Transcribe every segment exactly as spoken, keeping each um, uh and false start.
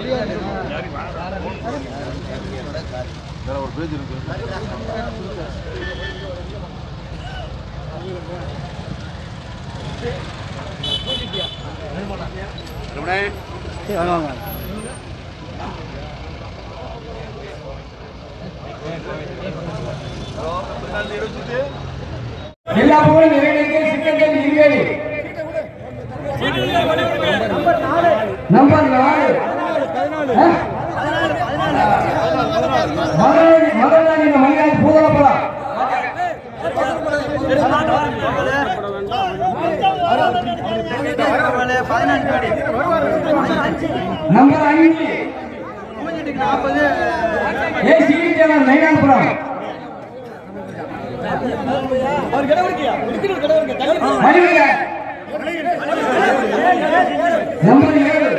ஒரு பேஜ் இருக்கு. எல்லா புகழும் இறைவனுக்கே. சிக்கங்கள் இருவேலி நம்பர் நாலு மதுரை மலையாளி பூதலப்படா நம்பர் அஞ்சு ஏ சீக்கிரம் நைனாபுரம் நம்பர் ஏழு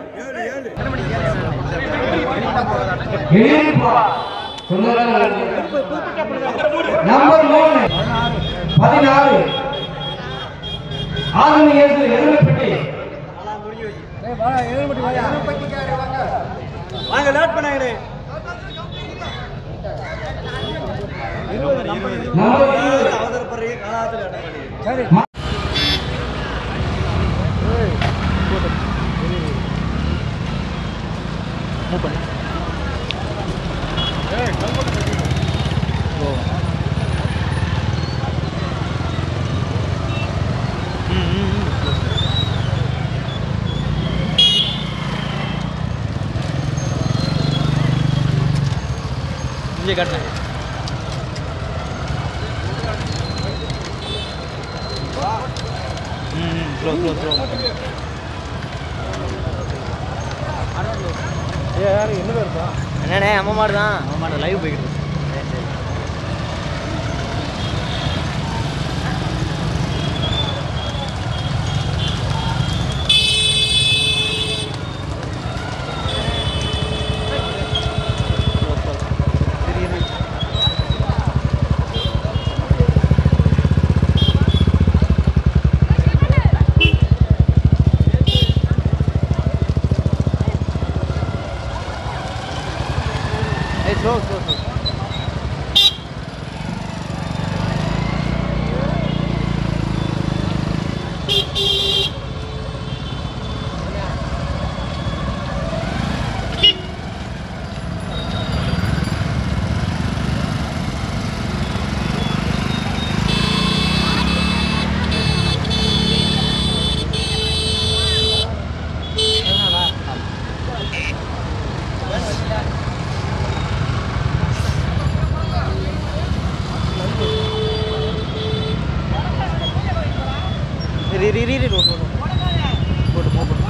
நம்பர் மூணு பதினாறு ஆறு ஏழு எழுபத்தி வாங்க லேட் பண்ணாங்களே. करना है हम्म स्लो स्लो स्लो ஏ யாரு என்ன பேருப்பா? என்னண்ணே அம்மா மாடு தான் அம்மா மாடு லைவ் போய்கிட்டு இருக்கு. Slow, slow, slow. Ri ri ri ri ro ro ro. Go to move.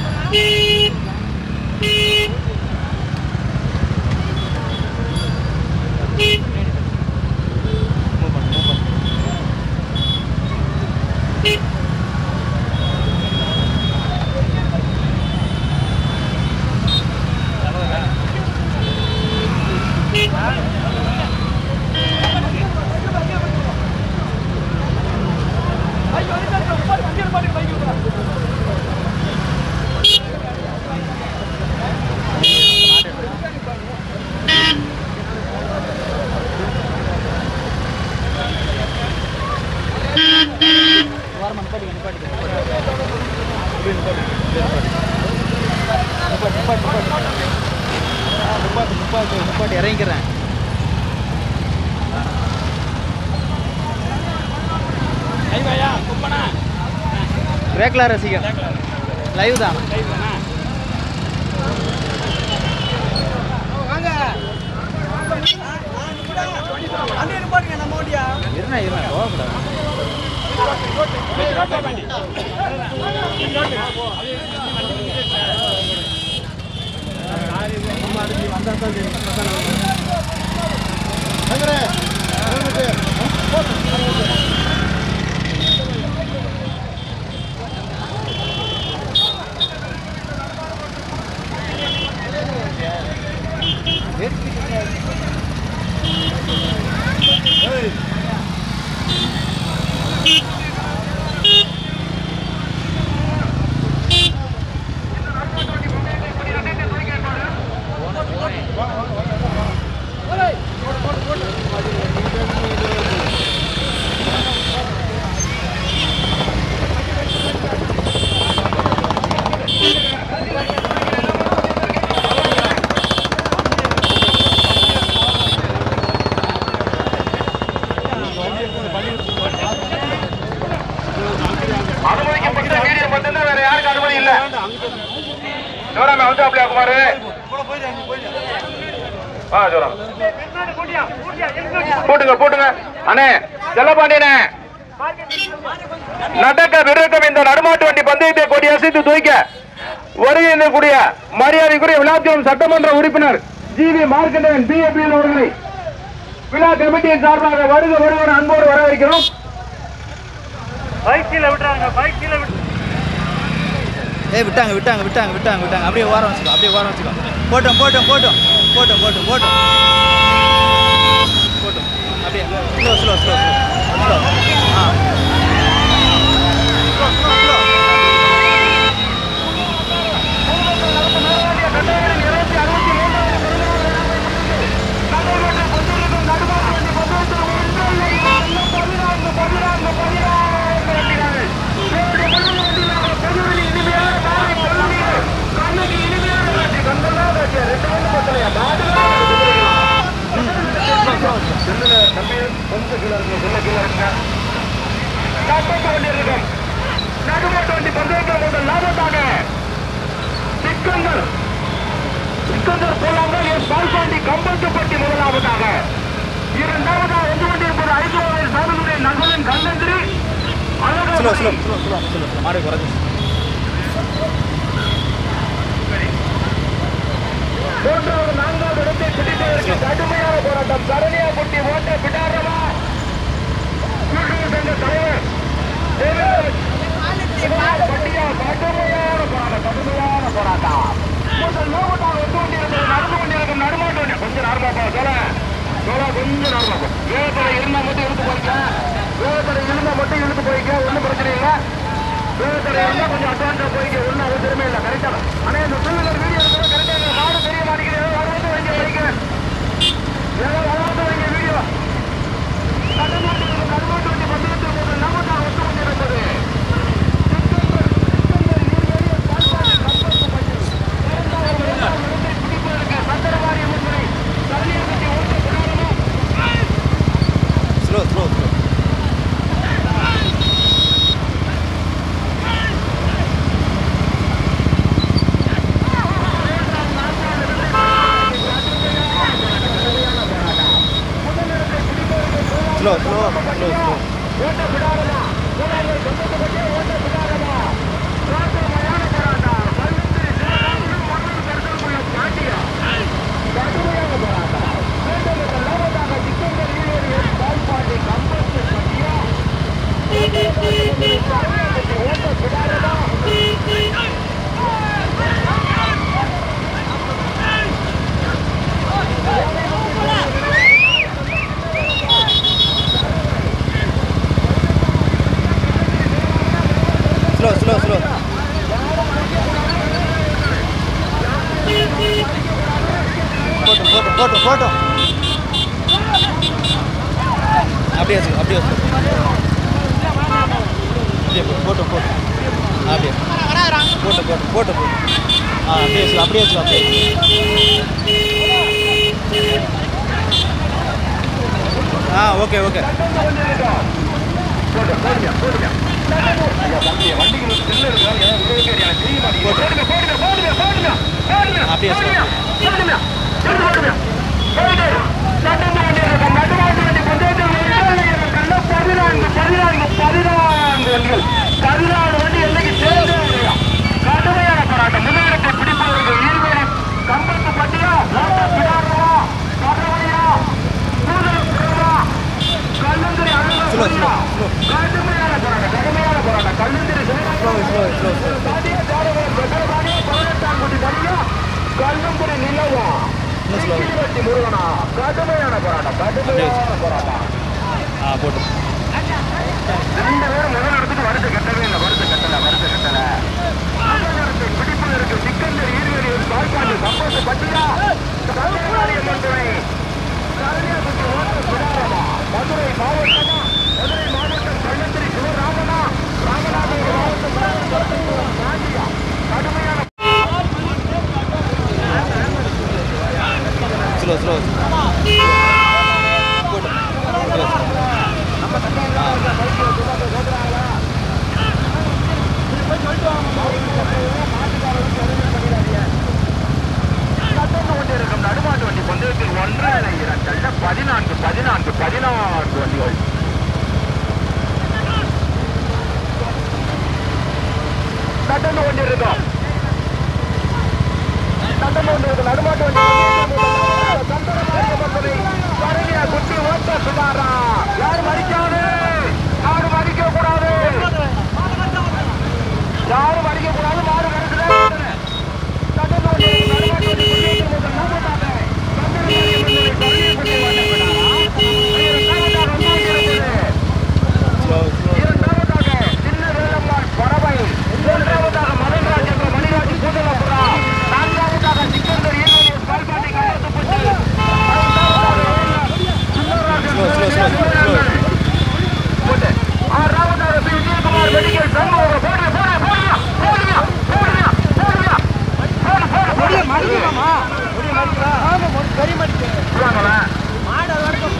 இறங்கிக்கிறேன். Rekla ரசிகன் லைவ் தான். இருண்ணா இருண்ணா போகக்கூடாது. வந்துட்டாப்லையா குமாரு? ஆ சொல்றாங்க. போட்டுங்க போட்டுங்க அண்ணே செல்லப்பாண்டியனே. நடக்க விருக்கம் இந்த நடுமாட்டு வண்டி பந்தயத்தை கொடி அசைத்து தூக்க வருகின்றக்கூடிய மரியாதைக்குரிய விழாத்தியம் சட்டமன்ற உறுப்பினர் G V Markandeyan B A B அவர்களை விழா கமிட்டியின் சார்பாக வருக வருவன அன்போடு வரவேற்கிறோம். ஏய் விட்டாங்க விட்டாங்க விட்டாங்க விட்டாங்க விட்டாங்க அப்படியே ஓரம் வச்சுக்கோ அப்படியே ஓரம் வச்சுக்கோ. போட்டோம் போட்டோம் போட்டோம் போட்டோம் போட்டோம் போட்டோம் போட்டோம் அப்படியே ஸ்லோ ஸ்லோ ஸ்லோ ஸ்லோ ஆ ஸ்லோ ஸ்லோ ஸ்லோ நடுமாட்டு வண்டி பந்தயத்தில் முதல் லாபத்தாக சிக்கந்தர் சிக்கந்தர் போலாங்கள் எஸ் பால்பாண்டி கம்பத்துப்பட்டி முதலாவதாக. இரண்டாவதாக வந்து கொண்டிருப்பது ஐந்து சாதனுடைய நகரின் Kallanthiri slow slow slow slow slow மாடு குறைஞ்சு. மூன்றாவது நான்காவது இடத்தை பிடிப்பதற்கு கடுமையான போராட்டம். சரணியாபட்டி ஓட்ட பிடாரமா சங்க தலைவர் பட்டியா கடுமையான போராட்டம் கடுமையான போராட்டம். முதல் லோகத்தாக வந்து கொண்டிருந்தது நடந்து கொண்டிருக்கும் நடுமாட்டு வண்டி கொஞ்சம் நார்மாப்பா சொல்ல சொல்ல கொஞ்சம் நார்மாப்பா. வேகத்தடை இருந்தா மட்டும் இழுத்து போய்க்க வேகத்தடை இருந்தா மட்டும் இழுத்து போய்க்க ஒன்றும் பிரச்சனை இல்லை. வேகத்தடை இருந்தா கொஞ்சம் அட்வான்ஸா போய்க்க ஒன்றும் அவசியமே இல்லை. கரெக்டா ஆனால் இந்த சூழ்நிலை வீடியோ இருக்கிற கரெக்டாக நாடு தெரிய மாட்டேங்கிறது. அறுபது வைக்க வைக்கிறேன் ஏதோ அறுபது வைக்க வீடியோ நடுமாட்டு நடுமாட்டு வண்டி பந்தயத்தில் போது நமக்காக வந்து கொண்டிருப்பது slow slow slow slow slow slow slow slow slow slow போட்டோம் போட்டோம் போட்டோம் போட்டோம் அப்படியே வச்சு அப்படியே வச்சு அப்படியே போட்டோம் போட்டோம் அப்படியே போட்டோம் போட்டோம் போட்டோம் போட்டோம் ஆ அப்படியே வச்சு அப்படியே வச்சு அப்படியே ஆ ஓகே ஓகே அப்படியே பதினாறு வண்டி என்னைக்கு சேர்ந்து கடுமையான போராட்டம். முதலிடத்தை பிடிப்பவர்கள் ஈடுபடி கம்பத்து பட்டியா பிடாரமா கடுமையா கல்லுந்திரி அழகா கடுமையான போராட்டம் கடுமையான போராட்டம் கல்லுந்திரி பதினெட்டாம் கோடி தனியா கல்லுந்திரி நிலவா முருகனா கடுமையான போராட்டம் கடுமையான போராட்டம். ஆ போட்டோம் ரெண்டு பேரும் முதல் இடத்துக்கு வருது கட்டவே இல்லை வருது கட்டல வருது கட்டல முதலிடத்தை பிடிப்பதற்கு சிக்கந்தர் ஈடுபடி பால்பாண்டி கம்பத்து பட்டியா மதுரை மதுரை மாவட்டமா மதுரை மாவட்டம் கள்ளந்திரி சிவராமனா ராமநாதபுரம் மாவட்டம் பாண்டியா கடுமையான ஸ்லோ ஸ்லோ போட்டோம் இருக்கு நடுமாட்டு வண்டி கருணியா குட்டி ஓட்ட சுமாரா யாரும் அடிக்காது யாரும் அடிக்க கூடாது யாரும் அடிக்க கூடாது மாடு சின்ன வேலம்மாள் பறவை மூன்றாவதாக மதன்ராஜ் என்ற மணிராஜ் பூதலபுரா நான்காவதாக சிக்கந்தர் ஈரோடு பால்பாட்டி கம்பத்துப்பட்டு ஆறாவதாக பி விஜயகுமார் மெடிக்கல் சண்முக போடுங்க போடுங்க போடுங்க போடுங்க போடுங்க போடுங்க போடுங்க மாடிக்கலாமா போடுங்க மாடிக்கலாம் ஆமா சரி மாடிக்க போறாங்களா மாடு அது வரைக்கும்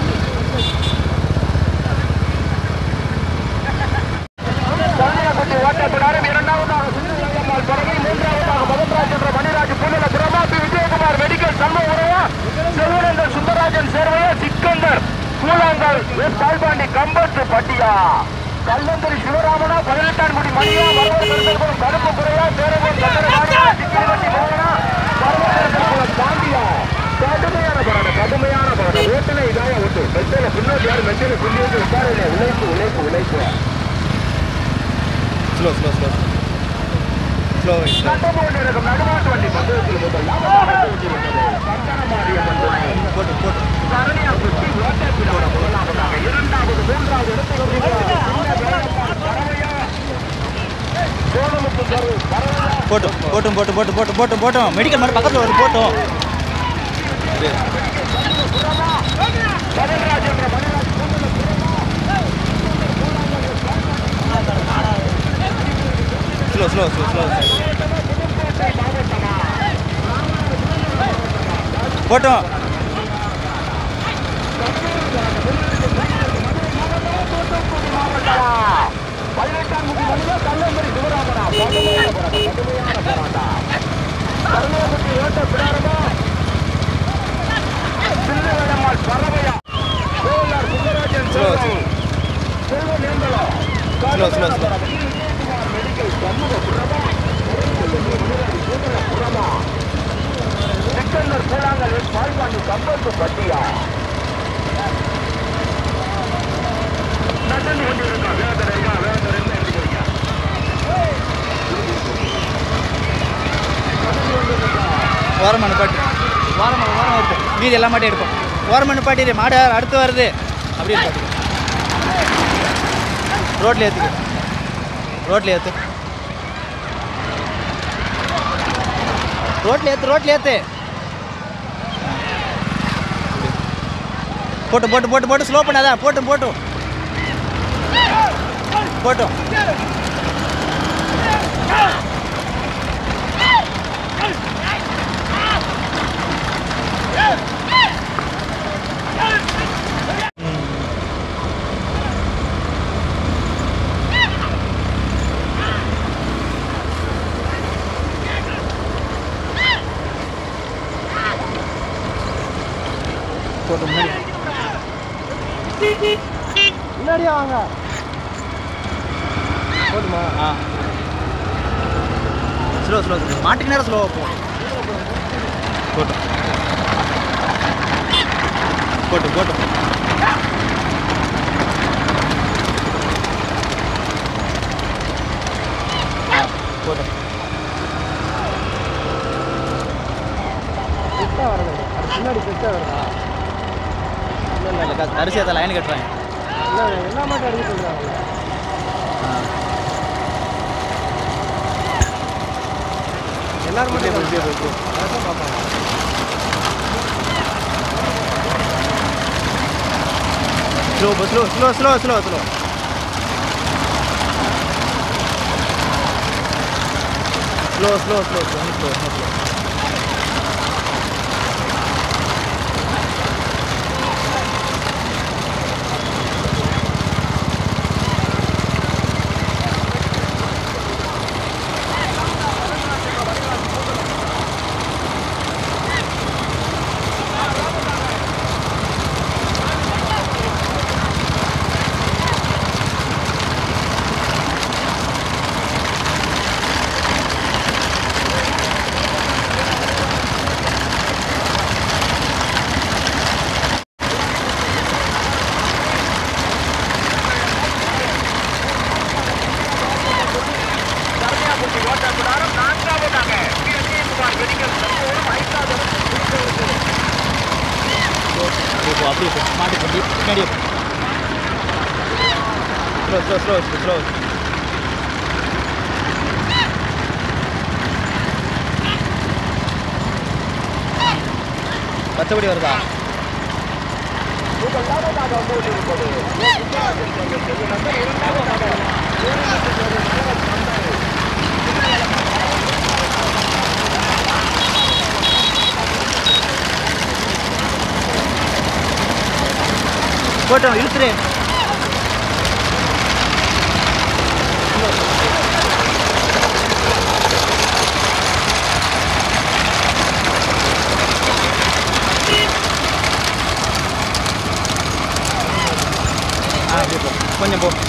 ஓட்டப்படாரும் இரண்டாவதாக சுந்தரம்மாள் பறவை மூன்றாவதாக மதன்ராஜ் என்ற மணிராஜ் புன்னல பிரமாபி விஜயகுமார் மெடிக்கல் சண்முகரையா செல்வனந்தர் சுந்தரராஜன் சேர்வையா சிக்கந்தர் கூழாங்கல் எஸ் பால்பாண்டி கம்பத்து பட்டியா கல்லந்தரி சிவராமனா பதினெட்டான்குடி மணியா வரவர் பெருந்தல்குளம் கருப்பு குறையா பேரவன் சந்திரபாணியா சிக்கிவட்டி மோகனா வரவர் பெருந்தல்குளம் பாண்டியா கடுமையான போராட்டம் கடுமையான போராட்டம் ஓட்டுல இதாய ஓட்டு மெச்சல பின்னோட்டு யாரு மெச்சல பின்னோட்டு உட்கார உழைப்பு உழைப்பு உழைப்பு ஸ்லோ ஸ்லோ ஸ்லோ ஸ்லோ நடுமாட்டு வண்டி பந்தயத்தில் முதல் போட்டு போட்டு சரணியா குட்டி ஓட்டப்பிலோட முதலாவதாக இரண்டாவது மூன்றாவது போட்டும் போட்டும் போட்டு போட்டு போட்டு போட்டும் போட்டோம் மெடிக்கல் மாதிரி பக்கத்தில் வந்து போட்டோம் ஸ்லோ ஸ்லோ ஸ்லோ ஸ்லோ போட்டோம் பதினெட்டாம் முடி மனிதா கல்லம்பரி சிவராமனா கடுமையான போராட்டம் கடுமையான போராட்டம் கருணாபதி ஓட்ட பிராரமா சின்னவேலம்மாள் பறவையா கோலார் சுந்தரராஜன் செல்வ நேந்தலா ஸ்லோ ஸ்லோ ஸ்லோ மெடிக்கல் சண்முக புறமா புறமா சிக்கந்தர் கூழாங்கல் பால்பாண்டி கம்பத்து பட்டியா நடந்து கொண்டிருக்கா வேதனை இருக்கா வேதனை என்ன எடுக்கிறீங்க ஓரமான பாட்டு ஓரமாக ஓரம் வைப்போம் மீதி எல்லா மாட்டையும் எடுப்போம் ஓரமான பாட்டி மாடு அடுத்து வருது அப்படியே பாட்டு ரோட்டில் ஏற்றுக்கு ரோட்டில் ஏற்று ரோட்டில் ஏற்று ரோட்டில் ஏற்று போட்டு போட்டு போட்டு போட்டு ஸ்லோ பண்ணாதான் போட்டும் போட்டும் போட்டோம் போட்டோம் முன்னாடியே வாங்க போதுமா ஆ ஸ்லோ ஸ்லோ ஸ்லோ மாட்டுக்கு நேரம் ஸ்லோவாக போகும் போட்டோம் போட்டு போட்டு போட்டோம் பெஸ்ட்டாக வரது அது முன்னாடி பெஸ்ட்டாக வருதா இல்லை இல்லை இல்லை அரிசி அதை லைன் கட்டுறாங்க இல்லை எல்லா மாட்டும் அடிக்க சொல்கிறாங்க எல்லாரும் மட்டும் இப்படியே போய் இப்படியே அதான் பார்ப்பாங்க slow slow slow slow slow slow slow slow slow slow slow slow அப்படியே போ மாட்டு பண்ணி பின்னாடியே போ ஸ்லோ ஸ்லோ ஸ்லோ ஸ்லோ பச்சைப்படி வருதா போட்டோம் இழுத்துரு ஆ அப்படியே போ கொஞ்சம் போ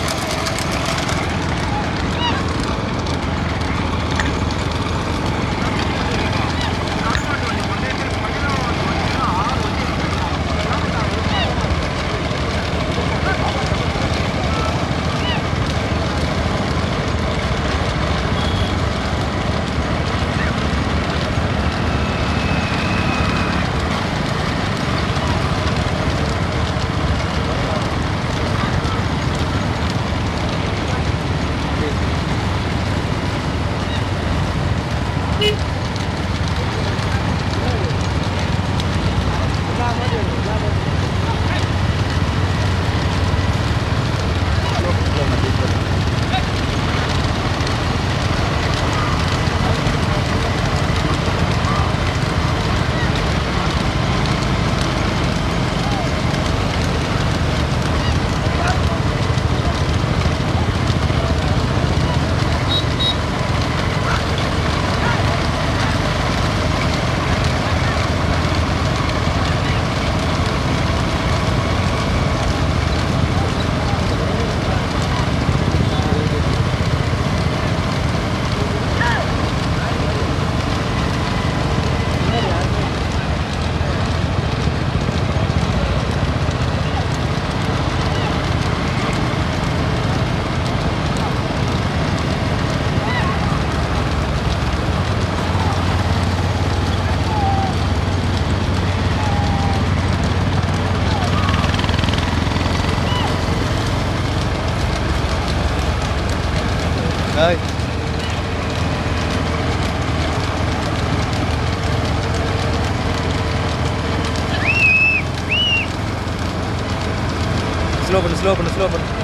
ஸ்லோ பண்ணு ஸ்லோ பண்ணு ஸ்லோ பண்ணு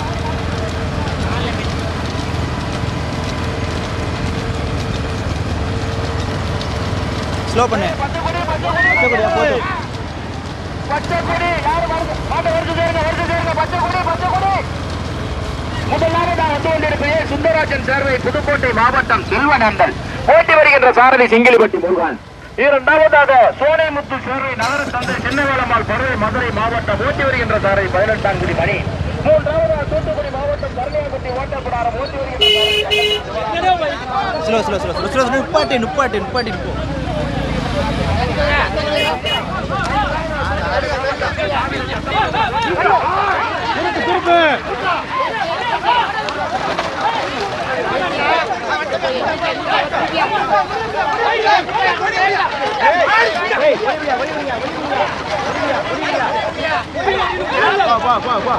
ஸ்லோ பண்ணு பச்சைப்படியா போதும் பச்சைக்குடி யாரு மாட்டை வருது சேருங்க வருது சேருங்க பச்சைக்குடி பச்சைக்குடி முதலாவது நான் வந்து கொண்டிருக்கிறேன் சுந்தராஜன் சேர்வை புதுக்கோட்டை மாவட்டம் செல்வநந்தல் போட்டி வருகின்ற சாரதி சிங்கிலிப்பட்டி முருகன். இரண்டாவதாக சோனைமுத்து சேர்வை நகர தந்தை சின்னவேலம்மாள் பருவை மதுரை மாவட்டம் ஓட்டி வருகின்ற சாரதி பதினெட்டாம் குடி மணி. மூன்றாவதாக தூத்துக்குடி மாவட்டம் கருணையப்பட்டி ஓட்டப்படாரம் ஓட்டி வருகின்ற slow slow slow slow slow நுப்பாட்டி நுப்பாட்டி நுப்பாட்டி போ திருப்பு வா வா வா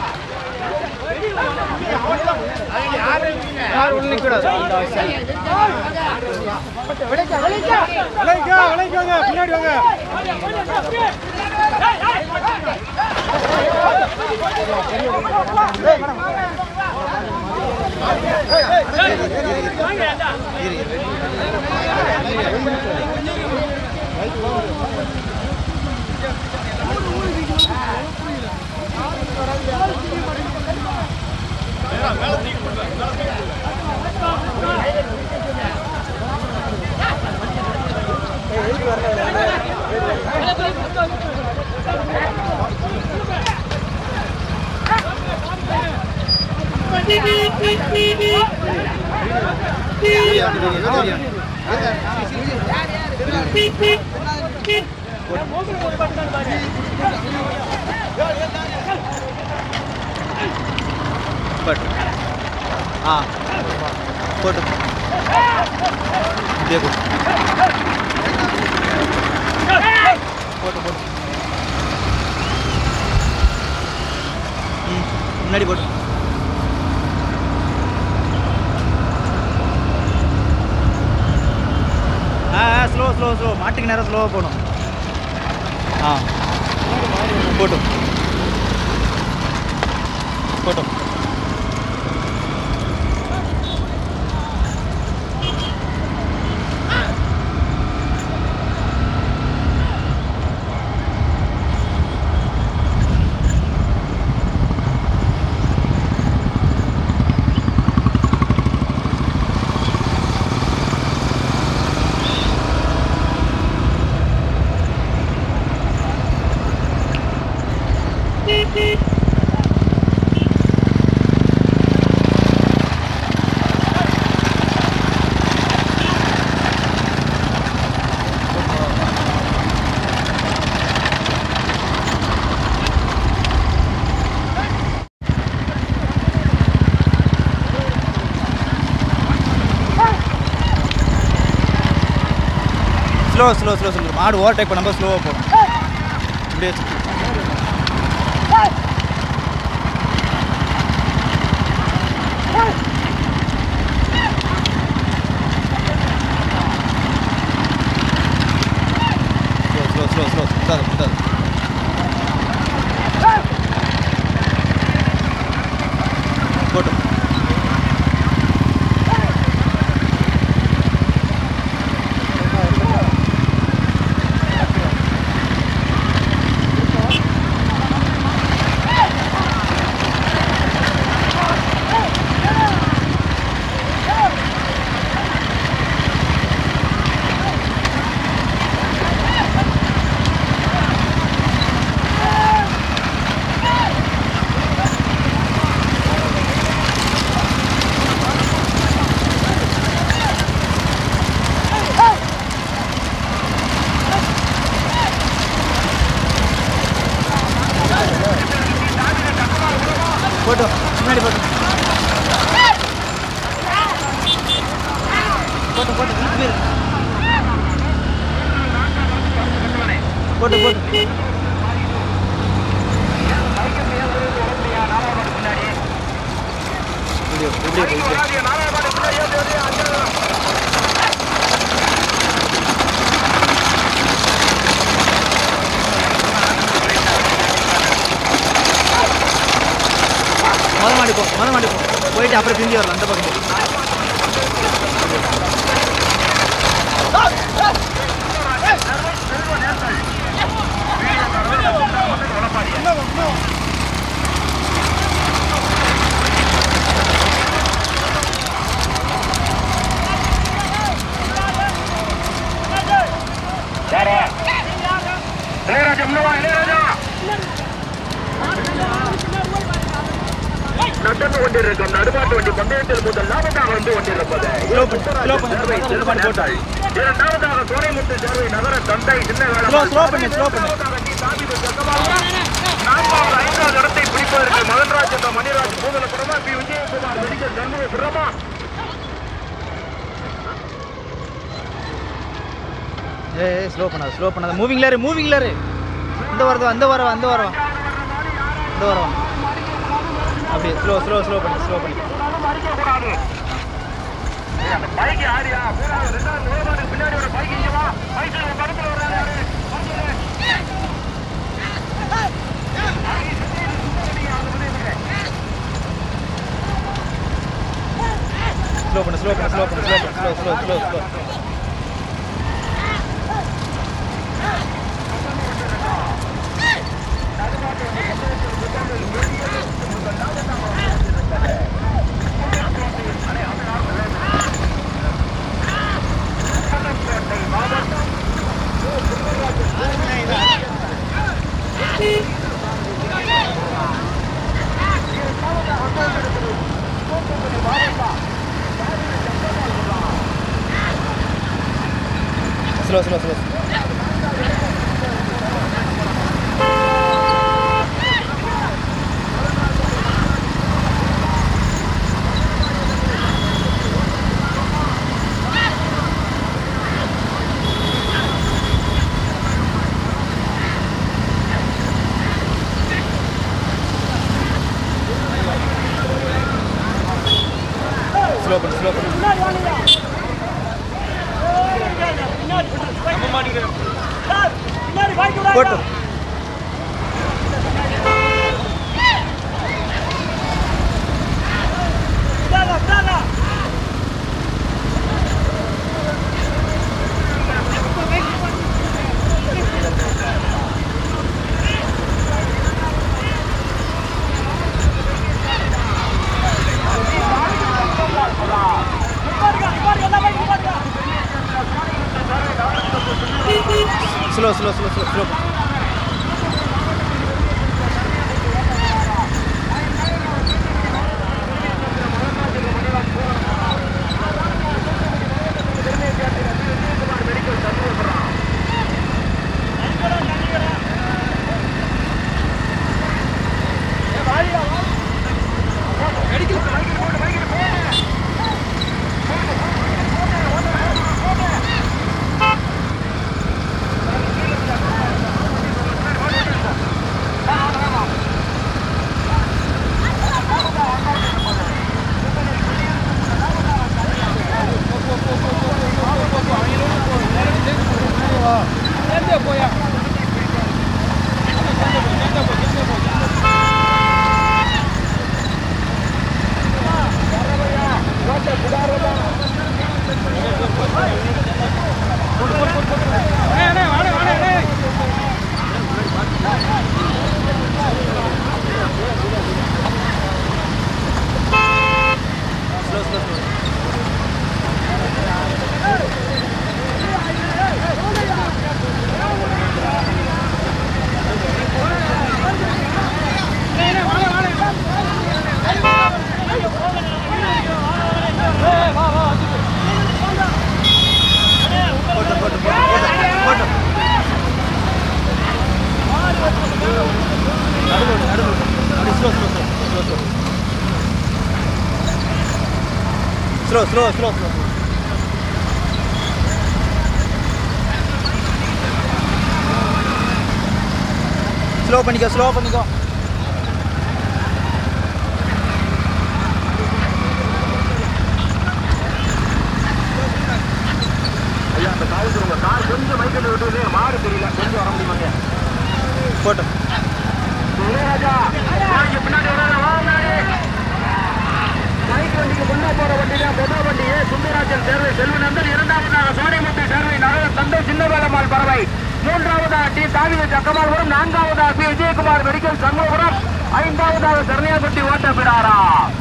யார் உள்ள நிக்கூடாது விளைக்க விளைக்க விளைக்க விளைக்கங்க பின்னாடி வாங்க बट हाँ फोटो देखो फोटो फोटो முன்னாடி போட்டு ஆ ஸ்லோ ஸ்லோ ஸ்லோ மாட்டுக்கு நேரம் ஸ்லோவாக போகணும். ஆ போட்டும் போட்டும் ஸ்லோ ஸ்லோ ஸ்லோ ஸ்லோ மாடு ஓவர்டேக் பண்ணும்போது ஸ்லோவாக போகும். இப்படியே ஸ்லோ ஸ்லோ ஸ்லோ சுத்தாது சுத்தாது போட்டும் போட்டும் முன்னாடி போட்டும் போட்டு போட்டு போட்டு போட்டு வீடியோ வீடியோ மொதல் மாடி போ மொதல் மாடி போ போயிட்டு அப்புறம் பிரிஞ்சு வரலாம் அந்த பக்கம் போ. இளையராஜா முன்னவா இளையராஜா நடந்து கொண்டிருக்கும் நடுமாட்டு வண்டி பந்தயத்தில் முதல் லாபத்தாக வந்து கொண்டிருப்பது இரண்டாவதாக சோனைமுத்து சேர்வை நகர தந்தை நான்காவது ஐந்தாவது இடத்தை பிடிப்பதற்கு மகன்ராஜ் என்ற மணிராஜ் பூதல பிரமா பி விஜயகுமார் மெடிக்கல் தன்மை பிரமா ஏ ஸ்லோ பண்ணாத ஸ்லோ பண்ணாத மூவிங்ல இரு மூவிங்ல இரு இந்த வரது அந்த வர அந்த வரவா இந்த வரவா அப்படியே ஸ்லோ ஸ்லோ ஸ்லோ பண்ணி ஸ்லோ பண்ணி அந்த பைக் யாரியா ரெண்டாவது ஓரமாக பின்னாடி ஒரு பைக் இங்க வா பைக் பக்கத்தில் வர்றாரு ஸ்லோ பண்ணு ஸ்லோ பண்ணு ஸ்லோ பண்ணு ஸ்லோ பண்ணு slow slow slow slow Slow, slow, slow. போட்டு slow slow slow slow slow Slow, slow, slow, slow. Slow பண்ணிக்கோ, slow பண்ணிக்கோ. ஐயா அந்த காவுக்கு உங்க கார் கொஞ்சம் மைக்கெட் விட்டுனே மாறு தெரியல கொஞ்சம் வர முடியுமாங்க போடு ராஜா வாங்க பின்னாடி வராங்க வாங்க மைக் வண்டிக்கு முன்ன போற வண்டியில முதல் வண்டியே சுந்தராஜன் சேர்வை செல்வநந்தன் இரண்டாவதாக சோனிமுத்து சேர்வை நகர தந்தை சின்னவேலம்மாள் பறவை மூன்றாவதாக டி தாவித ஜக்கமால்புரம் நான்காவதாக பி விஜயகுமார் மெடிக்கல் சண்முகபுரம் ஐந்தாவதாக சரணியாகுட்டி ஓட்டப்பிடாரா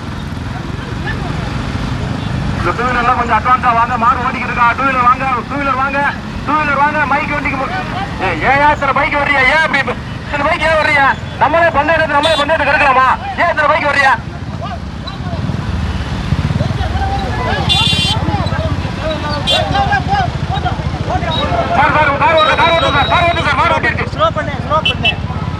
டூ வீலர் கொஞ்சம் அட்வான்ஸா வாங்க மாடு ஓட்டிக்கிட்டு இருக்கா டூ வீலர் வாங்க டூ வீலர் வாங்க டூ வீலர் வாங்க மைக் வண்டிக்கு ஏன் இத்தனை பைக் வர்றியா ஏன் அப்படி இத்தனை பைக் ஏன் வர்றீங்க நம்மளே பந்தயத்து நம்மளே பந்தயத்தை கிடக்கலாமா ஏன் இத்தனை பைக் வர்றியா சார் சார் கார் ஓட்டு கார் ஓட்டு சார் கார் ஓட்டு சார் மாடு ஓட்டிருக்கு ஸ்லோ பண்ணு ஸ்லோ பண்ணு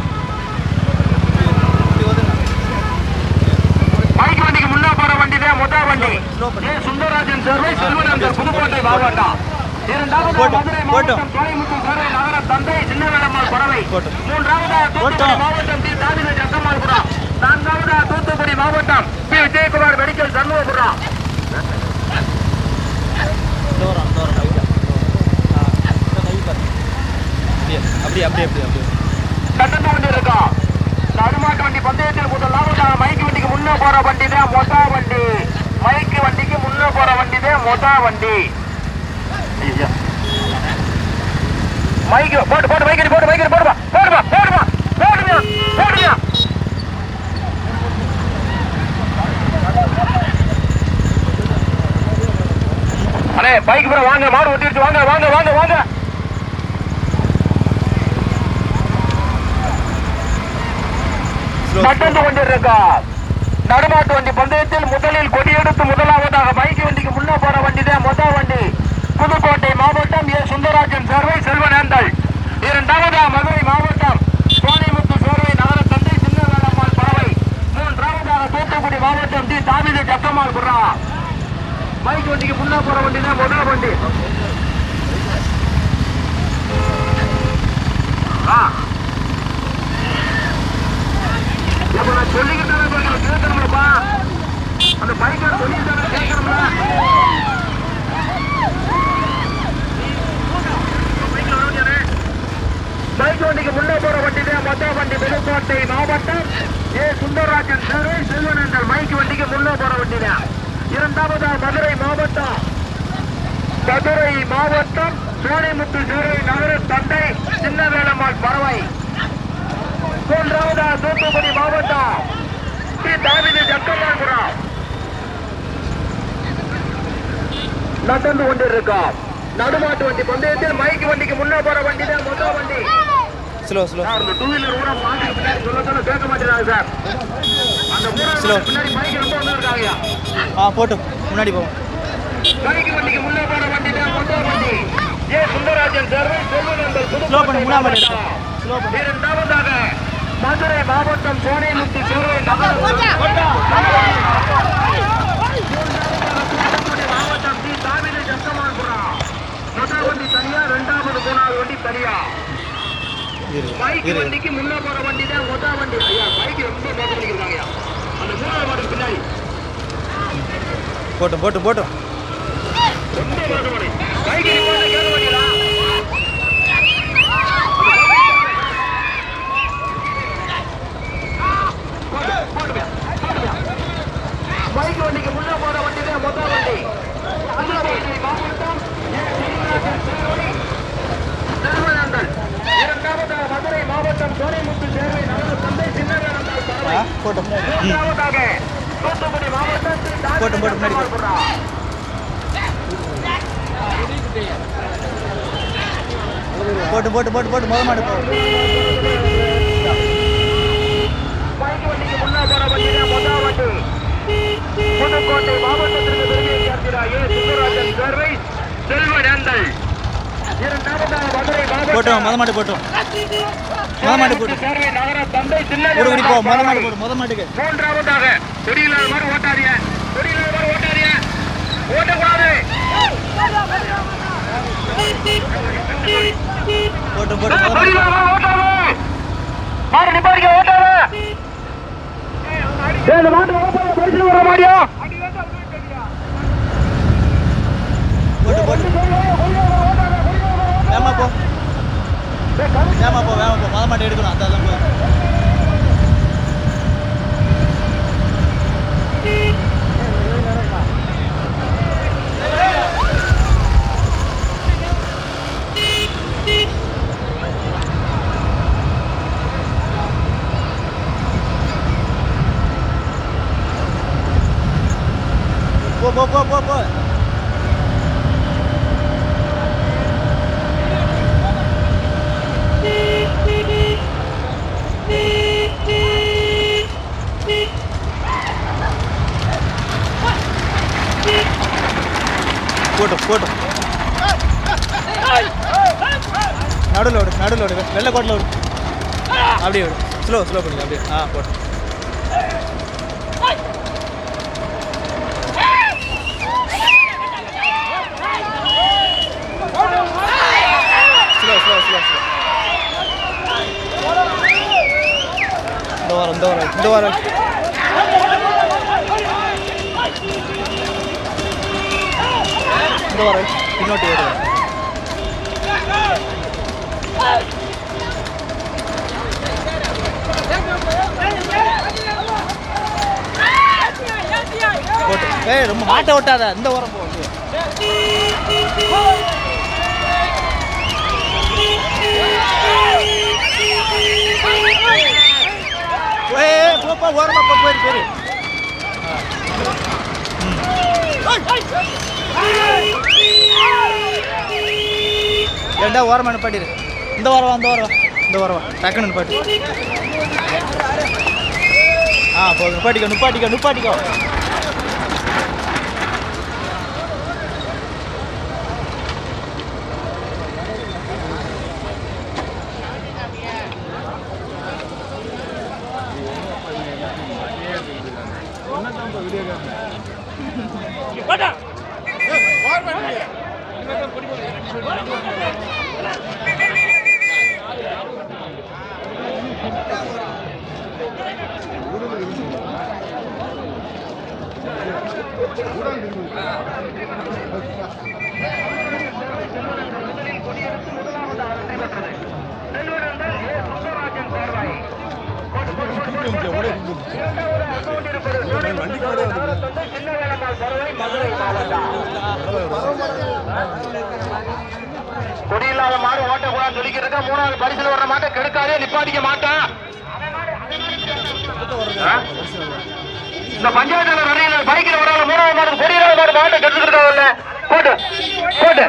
மைக் வண்டிக்கு முன்னா போற வண்டி தான் மொத்த வண்டி ஏ சுந்தரராஜன் சேர்வை செல்வநந்தன் புதுக்கோட்டை மாவட்டம் இரண்டாவது மதுரை மாவட்டம் கோயமுத்து சேர்வை நகர தந்தை சின்னவேலம்மாள் பறவை மூன்றாவதா தூத்துக்குடி மாவட்டம் டி தாவித ஜக்கமால்புரம் நான்காவதா தூத்துக்குடி மாவட்டம் பி விஜயகுமார் மெடிக்கல் சண்முகபுரம் தோரம் தோரம் அப்படியே அப்படியே அப்படியே அப்படியே கட்டண வண்டி இருக்கா நடுமாட்டு வண்டி பந்தயத்தில் முதலாவதாக மைக்கு வண்டிக்கு முன்ன போற வண்டி தான் மொத்தா வண்டி மைக்கு வண்டிக்கு முன்ன போற வண்டி தான் மொத்தா வண்டி மைக்கு போட்டு போட்டு மைக்கடி போட்டு மைக்கடி போடுமா போடுமா போடுமா போடுமா போடுமா அண்ணே பைக் போற வாங்க மாடு ஒட்டிடுச்சு வாங்க வாங்க வாங்க வாங்க நடந்து கொண்டிருக்கா நடுமாட்டு வண்டி பந்தயத்தில் முதலில் கொடியெடுத்து முதலாவதாக மைக்கு வண்டிக்கு முன்ன போற வண்டி தான் மொத்த வண்டி புதுக்கோட்டை மாவட்டம் ஏ சுந்தரராஜன் சேர்வை செல்வநந்தன் இரண்டாவதா மதுரை மாவட்டம் சோனிமுத்து சேர்வை நகர தந்தை சின்னவேலம்மாள் பறவை மூன்றாவதாக தூத்துக்குடி மாவட்டம் டி தாவித ஜக்கமால் புறா மைக்கு வண்டிக்கு முன்ன போற வண்டி தான் முதல் வண்டி இப்ப நான் சொல்லிக்கிட்டே கேட்கணும்லப்பா அந்த பைக்கை சொல்லிக்கிட்டே கேட்கணும்ல வண்டி புதுக்கோட்டை மாவட்டம் ஏ சுந்தரராஜன் சேவை செல்வனங்கள் மைக்கு வண்டிக்கு முன்னே போற வண்டிதான். இரண்டாவது மதுரை மாவட்டம் மதுரை மாவட்டம் சோனிமுத்து சேவை நகர தந்தை சின்ன வேலம்மாள் பறவை. மூன்றாவது தூத்துக்குடி மாவட்டம் ஸ்ரீ தாவித ஜக்கமாபுரம் நடந்து கொண்டிருக்கோம். நடுமாட்டு வண்டி பந்தயத்தில் மைக்கு வண்டிக்கு முன்னே போற வண்டி தான் முதல் வண்டி. ஸ்லோ ஸ்லோ டூ வீலர் கூட மாட்டி பின்னாடி சொல்ல சொல்ல கேட்க மாட்டேறாங்க சார். அந்த மூணாவது பின்னாடி மைக்கு ரொம்ப வந்திருக்காங்க. ஆ போட்டு முன்னாடி போவோம். மைக்கு வண்டிக்கு முன்னே போற வண்டி தான் முதல் வண்டி. ஏ சுந்தரராஜன் சர்வை செல்வனங்கள் ஸ்லோ பண்ணு முன்னாடி மாடு ஸ்லோ பண்ணு. இரண்டாவதாக மதுரை மாவட்டம் சோனிமுத்து சேவை நகர மாவட்டம் ஸ்ரீ தாவித ஜக்கமாபுரம். முதல் வண்டி தனியா, இரண்டாவது மூணாவது வண்டி தனியா. பைக் வண்டிக்கு முன்ன போற வண்டி தான் முதல் வண்டி. ஐயா பைக் ரொம்ப மோசம் பண்ணிக்கிறாங்க. அந்த மூணாவது மாடு பின்னாடி போட்டோம் போட்டோம் போட்டோம் ரொம்ப மோசம் பண்ணி பைக் போட்டு கேட்க மாட்டீங்களா? பைக் வண்டிக்கு முன்ன போற வண்டி தான் முதல் வண்டி. மாவட்டம் இரண்டாவது மதுரை மாவட்டம் சோனிமுத்து சேவை நகர தந்தை சின்ன வேலம்மாள் பறவை. போட்டோம் மூன்றாவதாக தூத்துக்குடி மாவட்டம் போட்டோம் போட்டு முன்னாடி போட்டு போட்டு போட்டு போட்டு முதல் மாடு போ. பைக் வண்டிக்கு முன்னா போற வண்டி தான் முதல் வண்டி. புதுக்கோட்டை மாவட்டத்திற்கு பெருமையை சேர்க்கிறார் ஏ சுந்தரராஜன் சர்வை செல்வனங்கள். இரண்டாவதாக மதுரை போட்டோம் முத மாடு போட்டோம் முத மாடு போட்டு சேவை நகர தந்தை சின்ன ஒரு குடி போ முத வேலம்மாள் மாடு போடு முத மாட்டுக்கு. மூன்றாவதாக கொடியில்லாத மாதிரி ஓட்டாதீங்க, கொடியில்லாத மாதிரி ஓட்டாதீங்க, ஓட்டக்கூடாது. போட்டு போட்டு முத மாடு கொடியில்லாத மாதிரி ஓட்டாது. மாடு நிப்பாட்டிக்க ஓட்டாது. இந்த மாட்டு ஓட்டாத பரிசு வர மாடியா? போட்டு போட்டு வேமா போ வேமா போ வேமா போ முத மாட்டு எடுக்கணும். அந்த அதெல்லாம் போ. போ போ போ போ போ போட்டோம் போட்டோம் நடுவில் விடு நடுவில் விடு வெள்ளை கோட்டில் விடு அப்படியே விடு ஸ்லோ ஸ்லோ பண்ணுங்க அப்படியே ஆ போட்டோம் ஸ்லோ ஸ்லோ ஸ்லோ ஸ்லோ இந்த வாரம் இந்த வாரம் இந்த வாரம் இந்த வாரம் பின்னோட்டி வருவேன் போட்டு ஏய் ரொம்ப மாட்டை ஓட்டாத இந்த வாரம் போ ஏய் போ போ ஓரமா போ போயிரு பேரு ஏண்டா ஓரமா நிப்பாட்டிரு இந்த வாரம் இந்த வாரம் இந்த வாரம் டக்குன்னு நிப்பாட்டி ஆ போதும் நிப்பாட்டிக்கோ நிப்பாட்டிக்கோ நிப்பாட்டிக்கோ முதலாவதாக வெற்றி பெற்றது செல்வனங்கள் ஏ சுந்தரராஜன் பார்வை. கொடியில்லாத மாடு ஓட்டக்கூடாது சொல்லிக்கிறதுக்கா மூணாவது பரிசுல வர்ற மாட்டை கெடுக்காதே நிப்பாட்டிக்க மாட்டான். இந்த பஞ்சாயத்துல நிறைய பைக்கில் வராத மூணாவது மாடு கொடியில்லாத மாடு மாட்டை கெடுத்துக்கிட்டு போட்டு போட்டு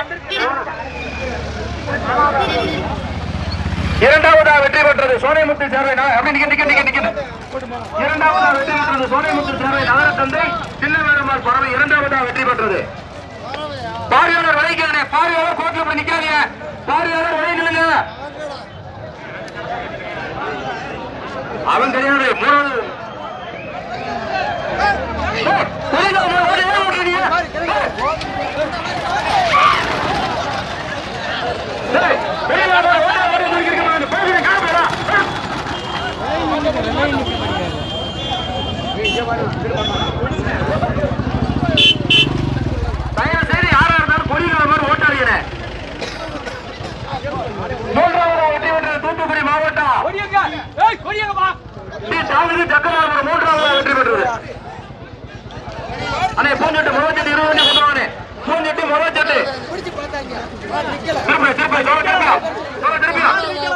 இரண்டாவதா வெற்றி பெற்றது சோனைமுத்து சேர்வை. அப்படி நிக்க நிக்க நிக்க நிக்க இரண்டாவதா வெற்றி பெற்றது சோனைமுத்து சேர்வை நகர தந்தை சின்னவேலம்மாள் பறவை இரண்டாவதா வெற்றி பெற்றது. பார்வையாளர் வளைக்கிறே, பார்வையாளர் கோட்டில் போய் நிக்காதீங்க, பார்வையாளர் வளைக்கலுங்க. அவன் கிடையாது மூணாவது தயவு செய்து யாரா இருந்தாலும் கொடிகளை மாதிரி ஓட்டாதீங்க. மூன்றாவது வெற்றி பெற்றது தூத்துக்குடி மாவட்டம் ஜக்கமாபுரம் மூன்றாவது வெற்றி பெற்றது. அண்ணே பூஞ்செட்டு முகச்சட்டு இருபது கொண்டு பூஞ்செட்டு முகச்சட்டு திருப்பி திருப்பி சொல்ல திருப்பியா சொல்ல திருப்பியா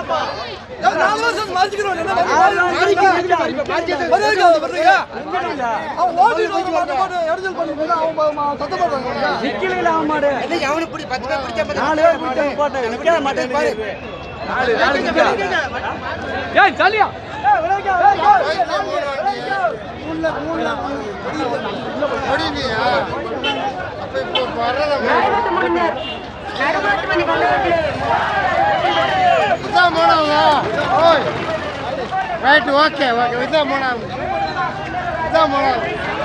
ரைட் ஓகே ஓகே இதான் மூணாவது இதான் மூணாவது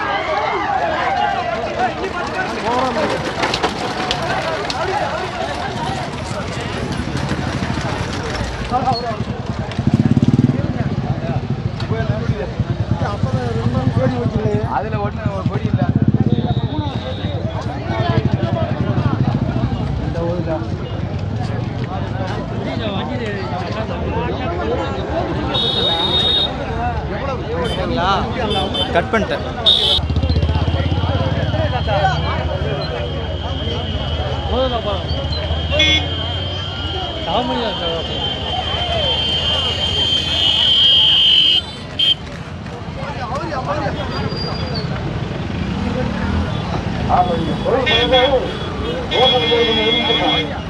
அதுல ஒண்ணு ஒரு பொடி இல்ல கட் பண்ணிட்டேன். ஆமா